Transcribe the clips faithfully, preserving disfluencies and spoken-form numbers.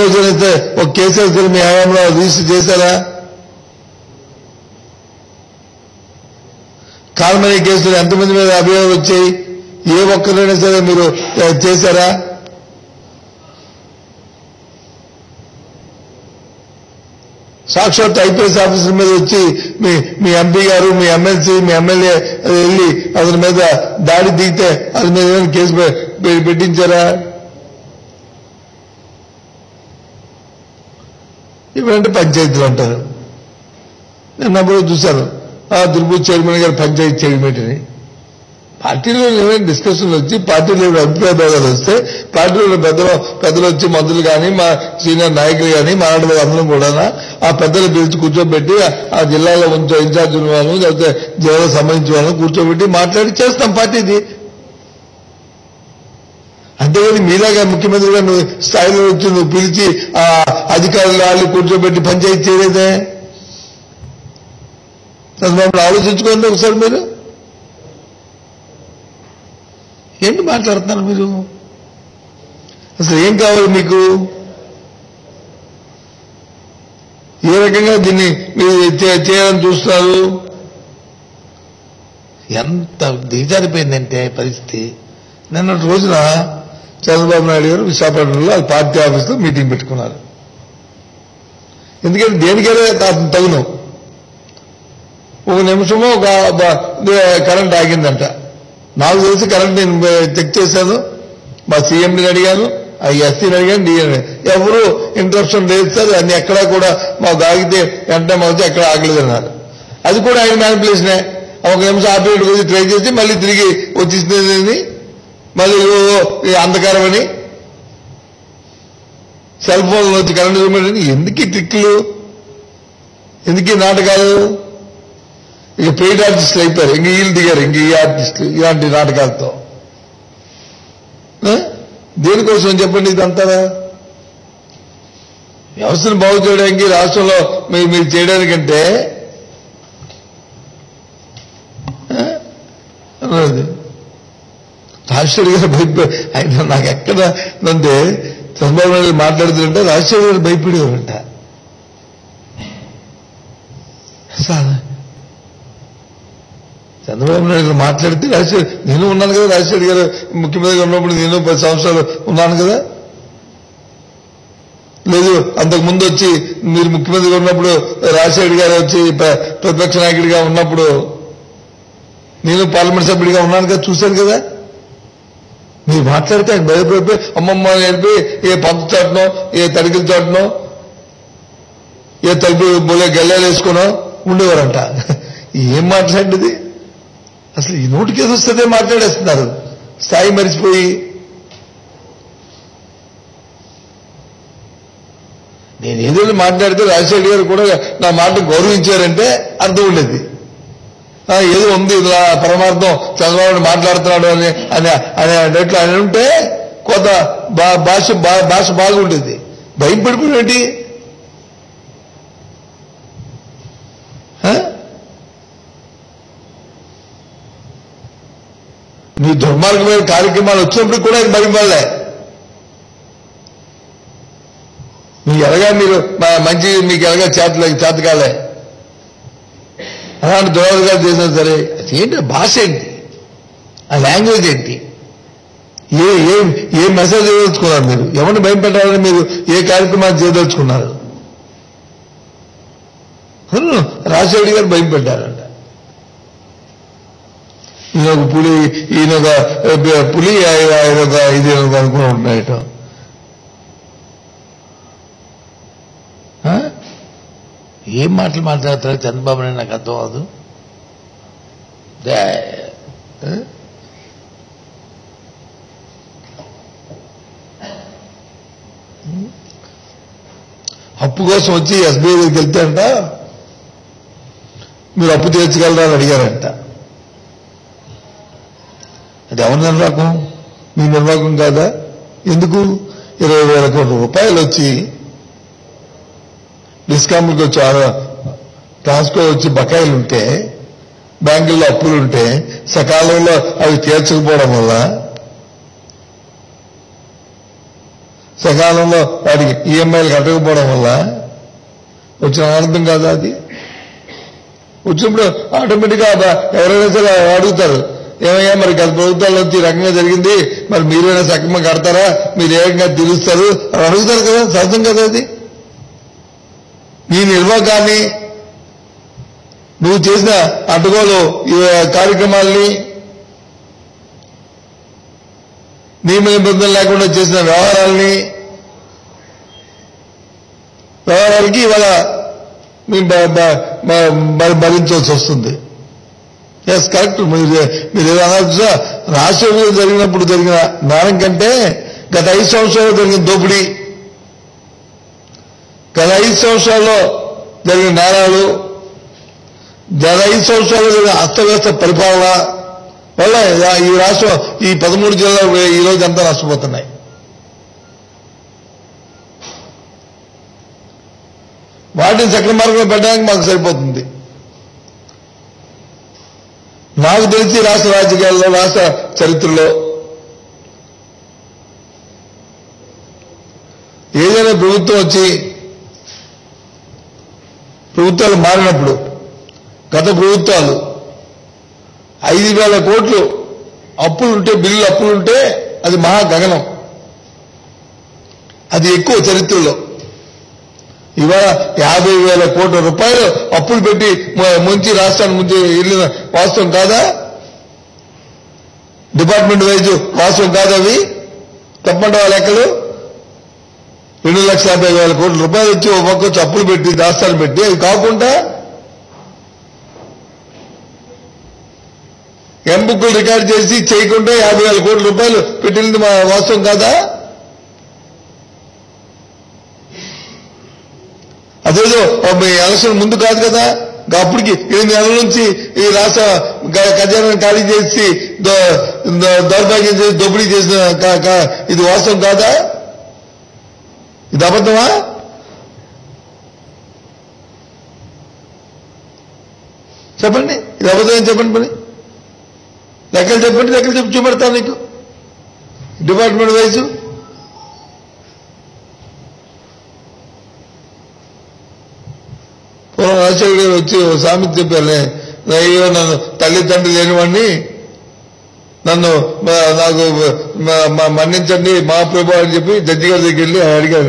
రోజున అయితే ఒక కేసు అయితే మీ హయాంలో రిజిస్టర్ చేశారా? కాల్మనీ కేసులు ఎంతమంది మీద అభియోగాలు వచ్చాయి? ఏ ఒక్కరైనా సరే మీరు చేశారా? సాక్షాత్ ఐపీఎస్ ఆఫీసర్ మీద వచ్చి మీ మీ ఎంపీ గారు మీ ఎమ్మెల్సీ మీ ఎమ్మెల్యే వెళ్ళి అతని మీద దాడి దిగితే అతని మీద ఏమైనా కేసు పెట్టించారా? ఇవంటే పంచాయతీలు అంటారు. నేను అప్పుడు చూశాను తిరుపతి చైర్మన్ గారు పంచాయతీ చైర్మన్ అని. పార్టీలో ఏమైనా డిస్కషన్లు వచ్చి పార్టీలో అభిప్రాయ భేదాలు వస్తే పార్టీలో పెద్దలు పెద్దలు వచ్చి మంత్రులు కానీ మా సీనియర్ నాయకులు కానీ మాట్లాడే అందరం కూడా ఆ పెద్దలు పిలిచి కూర్చోబెట్టి ఆ జిల్లాలో ఉంచో ఇన్ఛార్జ్ ఉన్న వాళ్ళను లేకపోతే జిల్లాలో సంబంధించిన వాళ్ళని కూర్చోబెట్టి మాట్లాడి చేస్తాం పార్టీది. అంతేగాని మీలాగా ముఖ్యమంత్రి గారు నువ్వు స్థాయిలో వచ్చి నువ్వు పిలిచి ఆ అధికారులు వాళ్ళు కూర్చోబెట్టి పంచాయతీ చేయలేదే. మమ్మల్ని ఆలోచించుకోండి ఒకసారి. మీరు ఏంటి మాట్లాడుతున్నారు మీరు? అసలు ఏం కావాలి మీకు? ఏ రకంగా దీన్ని మీరు చేయాలని చూస్తున్నారు? ఎంత దిగజారిపోయిందంటే పరిస్థితి. నిన్న రోజున చంద్రబాబు నాయుడు గారు విశాఖపట్నంలో పార్టీ ఆఫీసులో మీటింగ్ పెట్టుకున్నారు. ఎందుకంటే దేనికైనా తగును. ఒక నిమిషము ఒక కరెంట్ ఆగిందంట. నాకు తెలిసి కరెంట్ నేను చెక్ చేశాను. మా సీఎంని అడిగాను, ఆ ఎస్సీని అడిగాను, డిఎని ఎవరు ఇంటరప్షన్ లేదు సార్, అన్ని ఎక్కడా కూడా మాకు ఆగితే వెంటనే మాకు ఎక్కడ ఆగలేదన్నారు. అది కూడా ఆయన మ్యానిపులేషనే. ఒక నిమిషం ఆపరేట్ గురించి ట్రై చేసి మళ్ళీ తిరిగి వచ్చేసింది. మళ్ళీ అంధకారం అని సెల్ ఫోన్లో వచ్చి కరెంట్ ఇవ్వమని. ఎందుకు ఈ ట్రిక్లు, ఎందుకు ఈ నాటకాలు? ఇక పెయిడ్ ఆర్టిస్టులు అయిపోయారు. ఇంక వీళ్ళు దిగారు. ఇంక ఈ ఆర్టిస్టులు ఇలాంటి నాటకాలతో దేనికోసం చెప్పండి ఇదంతా? వ్యవస్థను బాగు చేయడానికి రాష్ట్రంలో మీరు మీరు చేయడానికంటే రాజశేఖర్ గారు భయపడి ఆయన నాకు ఎక్కడ నంటే చంద్రబాబు నాయుడు మాట్లాడుతుంటే రాజశేఖర్ గారు భయపడేవారంట. చంద్రబాబు నాయుడు మాట్లాడితే రాజశేఖర్ నేను ఉన్నాను కదా, రాజశేఖర్ గారు ముఖ్యమంత్రిగా ఉన్నప్పుడు నేను పది సంవత్సరాలు ఉన్నాను కదా. లేదు అంతకుముందు వచ్చి మీరు ముఖ్యమంత్రిగా ఉన్నప్పుడు రాజశేఖర్ గారు వచ్చి ప్రతిపక్ష నాయకుడిగా ఉన్నప్పుడు నేను పార్లమెంట్ సభ్యుడిగా ఉన్నాను కదా, చూశాను కదా. మీరు మాట్లాడితే ఆయన భయపడిపోయి అమ్మమ్మ నేర్పి ఏ పంత చాటనో ఏ తడికిల చాటనో ఏ తలుపు బోలే గల్లాలు వేసుకునో ఉండేవారంట. ఏం మాట్లాడేది అసలు? ఈ నోటికి ఏది వస్తుందే మాట్లాడేస్తున్నారు స్థాయి మరిచిపోయి. నేను ఏదైనా మాట్లాడితే రాజశేఖర్ గారు కూడా నా మాట గౌరవించారంటే అర్థం ఉండేది. ఏదో ఉంది ఇలా పరమార్థం చంద్రబాబు మాట్లాడుతున్నాడు అని అనే అన్నట్లు అని ఉంటే కొంత భాష భాష బాగుండేది. భయపడిపోయినట్టు మీ దుర్మార్గమైన కార్యక్రమాలు వచ్చినప్పుడు కూడా ఆయన భయం వల్లే. మీకు ఎలాగా మీరు మంచి మీకు ఎలాగా చేతలే చేతకాలే అలాంటి దురాలు చేసినా సరే ఏంటి భాష ఏంటి, ఆ లాంగ్వేజ్ ఏంటి, ఏ ఏ ఏ మెసేజ్ చేయదలుచుకున్నారు మీరు? ఎవరిని భయం పెట్టాలని మీరు ఏ కార్యక్రమాలు చేయదలుచుకున్నారు? రాజశేఖర్ గారు భయం పెట్టారంట. ఈయన ఒక పులి, ఈయన ఒక పులి, ఆయన ఒక ఇది అనుకుని ఉంటున్నాయట. ఏం మాటలు మాట్లాడతారు చంద్రబాబు నాయుడు నాకు అర్థం అవదు. అప్పు కోసం వచ్చి ఎస్బీఐ దగ్గరికి వెళ్తారంట. మీరు అప్పు తీర్చగలరా అని అడిగారంట. అది ఎవరి నిర్వాహకం? మీ నిర్వాహకం కాదా? ఎందుకు ఇరవై వేల కోట్ల రూపాయలు వచ్చి డిస్కామ్కి వచ్చి ట్రాన్స్కో వచ్చి బకాయిలు ఉంటే, బ్యాంకుల్లో అప్పులుంటే సకాలంలో అవి తీర్చకపోవడం వల్ల సకాలంలో వాటికి ఈఎంఐలు కట్టకపోవడం వల్ల వచ్చిన ఆనందం కాదా అది? వచ్చినప్పుడు ఆటోమేటిక్గా ఎవరైనా సరే అడుగుతారు, ఏమయ్యా మరి గత ప్రభుత్వాల్లో వచ్చి ఈ రకంగా జరిగింది, మరి మీరైనా సక్రమంగా కడతారా, మీరు ఏ రకంగా తీరుస్తారు అని అడుగుతారు కదా. సహజం కదా అది. నీ నిర్వాహకాన్ని, నువ్వు చేసిన అడ్డగోలు కార్యక్రమాల్ని, నియమ నిబంధనలు లేకుండా చేసిన వ్యవహారాల్ని వ్యవహారాలకి ఇవాళ మేము భరించాల్సి వస్తుంది. Yes correct. మీరు మీరు ఏదైనా రాష్ట్రంలో జరిగినప్పుడు జరిగిన నేరం కంటే గత ఐదు సంవత్సరాల్లో జరిగిన దోపిడీ, గత ఐదు సంవత్సరాల్లో జరిగిన నేరాలు, గత ఐదు సంవత్సరాల్లో జరిగిన అస్తవ్యస్త పరిపాలన వల్ల ఈ రాష్ట్రం, ఈ పదమూడు జిల్లాలు ఈ రోజు అంతా నష్టపోతున్నాయి. వాటిని చక్ర మార్గంలో పెట్టడానికి మాకు సరిపోతుంది. నాకు తెలిసి రాష్ట్ర రాజకీయాల్లో, రాష్ట్ర చరిత్రలో ఏదైనా ప్రభుత్వం వచ్చి ప్రభుత్వాలు మారినప్పుడు గత ప్రభుత్వాలు ఐదు వేల కోట్లు అప్పులుంటే, బిల్లులు అప్పులుంటే అది మహా గగనం. అది ఎక్కువ చరిత్రలో. ఇవాళ యాభై వేల కోట్ల రూపాయలు అప్పులు పెట్టి ముంచి రాష్ట్రాన్ని ముంచి వెళ్ళిన వాస్తవం కాదా? డిపార్ట్మెంట్ వైజ్ వాస్తవం కాదా? అవి తప్పండి వాళ్ళ లెక్కలు. రెండు లక్షల యాభై వేల కోట్ల రూపాయలు వచ్చి ఒక పక్క వచ్చి అప్పులు పెట్టి రాష్ట్రాలు పెట్టి, అది కాకుండా ఎంబుక్కులు రికార్డు చేసి చేయకుండా యాభై వేల కోట్ల రూపాయలు పెట్టింది మా వాస్తవం కాదా? అదేదో ఎలక్షన్ ముందు కాదు కదా, అప్పటికి ఎనిమిది నెలల నుంచి ఈ రాష్ట్ర ఖజానాన్ని ఖాళీ చేసి దౌర్భాగ్యం చేసి దోపిడీ చేసిన ఇది వాస్తవం కాదా? ఇది అబద్ధమా? చెప్పండి, ఇది అబద్ధం చెప్పండి. పని లెక్కలు చెప్పండి, లెక్కలు చెప్పి చూపెడతాను నీకు. డిపార్ట్మెంట్ వైజ్ రాజశేఖర్ గారు వచ్చి సామెత చెప్పారులే, అయ్యో నన్ను తల్లిదండ్రులు లేనివాడిని, నన్ను నాకు మన్నించండి మా ప్రభు అని చెప్పి జడ్జి గారి దగ్గరికి వెళ్ళి అడిగారు,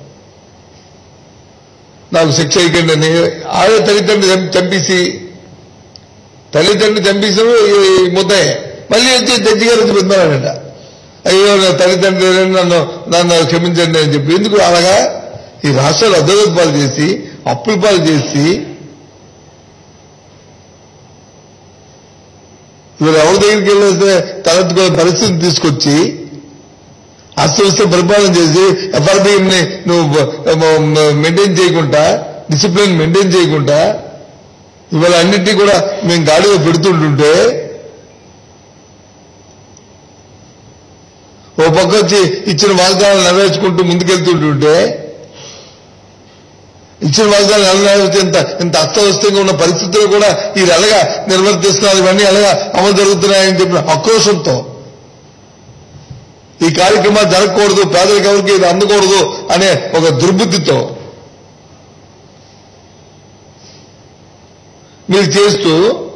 నాకు శిక్ష ఇవ్వకండి అని. ఆడే తల్లిదండ్రులు చంపేసి తల్లిదండ్రులు చంపేసారు ముద్దాయి. మళ్ళీ వచ్చి జడ్జి గారు వచ్చి పొందాడంట, అయ్యో నా తల్లిదండ్రులు నన్ను నన్ను క్షమించండి అని చెప్పి. ఎందుకు అలాగా? ఈ రాష్ట్రాలు అద్దగతి పాలు చేసి, అప్పుల పాలు చేసి, ఇవాళ ఎవరి దగ్గరికి వెళ్ళేస్తే తలెత్తుకునే పరిస్థితిని తీసుకొచ్చి అస్తవ్యస్త పరిపాలన చేసి ఎఫ్ఆర్బిఎంని నువ్వు మెయింటైన్ చేయకుండా, డిసిప్లిన్ మెయింటైన్ చేయకుండా ఇవాళ అన్నింటినీ కూడా మేము గాడిలో పెడుతుంటుంటే, ఓ పక్క వచ్చి ఇచ్చిన వాగ్దానాలు నెరవేర్చుకుంటూ ముందుకెళ్తుంటుంటే, ఇచ్చిన వాగ్దానాలు నెరవేర్చి ఇంత ఇంత అస్తవ్యస్తంగా ఉన్న పరిస్థితుల్లో కూడా వీళ్ళు ఎలాగా నిర్వర్తిస్తున్నారు, ఇవన్నీ ఎలాగా అమలు జరుగుతున్నాయని చెప్పిన ఆక్రోశంతో, ఈ కార్యక్రమాలు జరగకూడదు, పేదలకు ఎవరికి ఇది అందకూడదు అనే ఒక దుర్బుద్ధితో మీరు చేస్తూ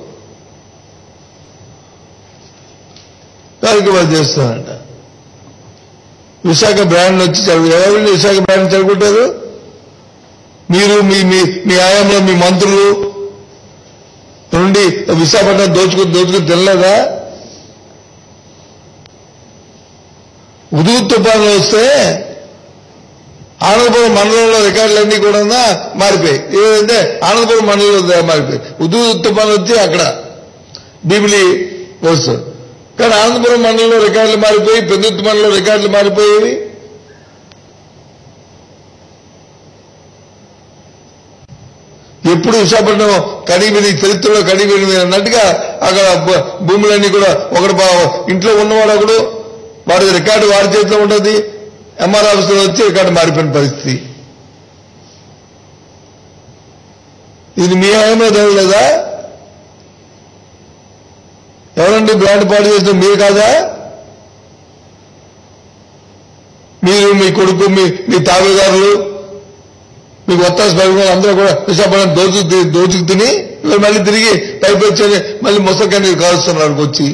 కార్యక్రమాలు చేస్తున్నారంట. విశాఖ బ్రాండ్ వచ్చి ఎవరు విశాఖ బ్రాండ్ చెడగొట్టారు? మీరు మీ మీ ఆయంలో మీ మంత్రులు నుండి విశాఖపట్నం దోచుకుని దోచుకుని తినలేదా? ఉదుగు తుఫాన్లు వస్తే ఆనందపురం మండలంలో రికార్డులన్నీ కూడా మారిపోయాయి. ఏదంటే ఆనందపురం మండలంలో మారిపోయాయి. ఉదుగు తుఫాన్ వచ్చి అక్కడ భీమిలి వస్తుంది, కానీ ఆనందపురం మండలంలో రికార్డులు మారిపోయి, పెందుర్తి మండలంలో రికార్డులు మారిపోయేవి. ఎప్పుడు విశాఖపట్నం కడిమిని చరిత్రలో కడిమిని అన్నట్టుగా అక్కడ భూములన్నీ కూడా ఒకటి ఇంట్లో ఉన్నవాడు ఒకడు, వాడి రికార్డు వాడి చేతిలో ఉంటుంది, ఎంఆర్ ఆఫీసులో వచ్చి రికార్డు మారిపోయిన పరిస్థితి. ఇది మీ హయాంలో జరగలేదా? ఎవరండి బ్రాండ్ పాడు చేసిన? మీరు కాదా? మీరు మీ కొడుకు మీ మీ తాబేదారులు మీకు ఒత్తాసు పడుకుని అందరూ కూడా విశాఖపట్నం దోచు దోచుకు తిని మళ్ళీ తిరిగి పైపు వచ్చి మళ్ళీ ముసలికాయ కాలుస్తున్నారు వచ్చి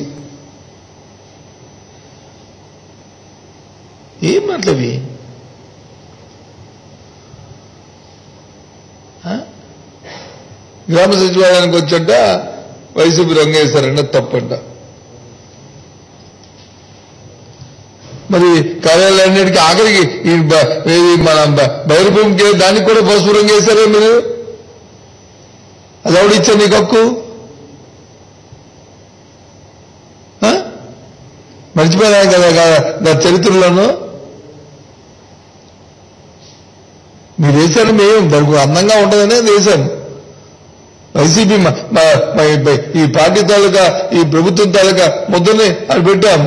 ఏం మాటలవి గ్రామ సచివాలయానికి వచ్చంట వైసీపీ రంగేశారంట తప్పంట మరి కార్యాలయాన్నిటికీ ఆఖరికి ఈ మన బైరభూమికి దానికి కూడా పసుపు రంగు వేశారే మీరు అది ఎవడిచ్చారు నీకు హక్కు మర్చిపోయినా కదా నా చరిత్రలోనూ మీరు వేశారు మేము దానికి అందంగా ఉంటుందనే వేశాను వైసీపీ ఈ పార్టీ తాలూకా ఈ ప్రభుత్వం తాలూకా ముద్దని అది పెట్టాం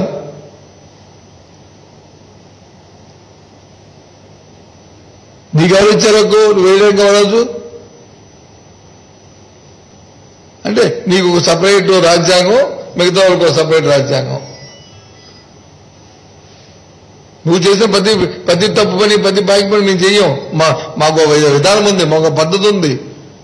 నీకు ఎవరు ఇచ్చారకు నువ్వు వేయడం కావచ్చు అంటే నీకు ఒక సపరేట్ రాజ్యాంగం మిగతా వాళ్ళకి ఒక సపరేట్ రాజ్యాంగం నువ్వు చేసిన ప్రతి ప్రతి తప్పు పని ప్రతి బాకి పని మేము చెయ్యం మా మాకు ఒక విధానం ఉంది మాకు ఒక పద్ధతి ఉంది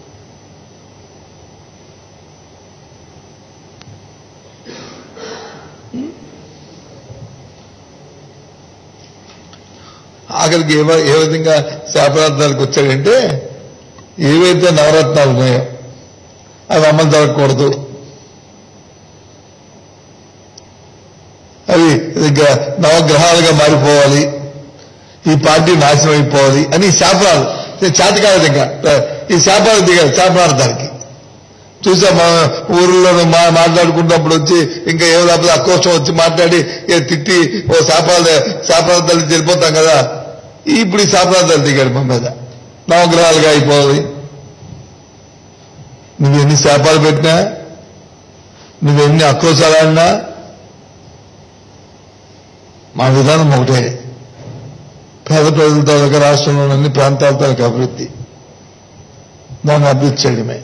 ఆఖరికి ఏ ఏ విధంగా శాపనార్థాలకు వచ్చాడంటే ఏవైతే నవరత్నాలు ఉన్నాయో అవి అమలు జరగకూడదు అవి నవగ్రహాలుగా మారిపోవాలి ఈ పార్టీ నాశనం అయిపోవాలి అని శాపనాలు చేతకాల దగ్గర ఈ శాపాలు దిగారు శాపనార్థానికి చూసా మా ఊర్లో మా మాట్లాడుకున్నప్పుడు వచ్చి ఇంకా ఏం లేకపోతే అక్కోసం వచ్చి మాట్లాడి తిట్టి ఓ శాపాలు శాపనార్థాలు వెళ్ళిపోతాం కదా ఇప్పుడు ఈ శాపనార్థాలు దిగాడు మా మీద నవగ్రహాలుగా అయిపోవాలి నువ్వు ఎన్ని శాపాలు పెట్టినా నువ్వెన్ని అక్రోశాలు ఆడినా మా విధానం ఒకటే పేద ప్రజల తాలూకా రాష్ట్రంలోని అన్ని ప్రాంతాల తాలూకా అభివృద్ధి దాన్ని అభివృద్ధి చేయడమే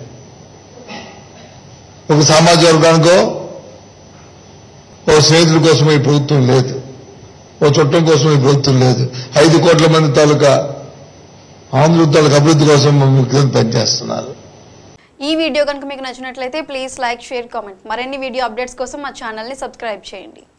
ఒక సామాజిక వర్గానికో ఓ స్నేహితుల కోసం ఈ ప్రభుత్వం లేదు ఓ చుట్టం కోసం ఈ ప్రభుత్వం లేదు ఐదు కోట్ల మంది తాలూకా ఆంధ్ర తాలూకా అభివృద్ధి కోసం ముఖ్యంగా పనిచేస్తున్నారు. ఈ వీడియో కనుక మీకు నచ్చినట్లయితే ప్లీజ్ లైక్ షేర్ కామెంట్. మరిన్ని వీడియో అప్డేట్స్ కోసం మా ఛానల్ ని సబ్స్క్రైబ్ చేయండి.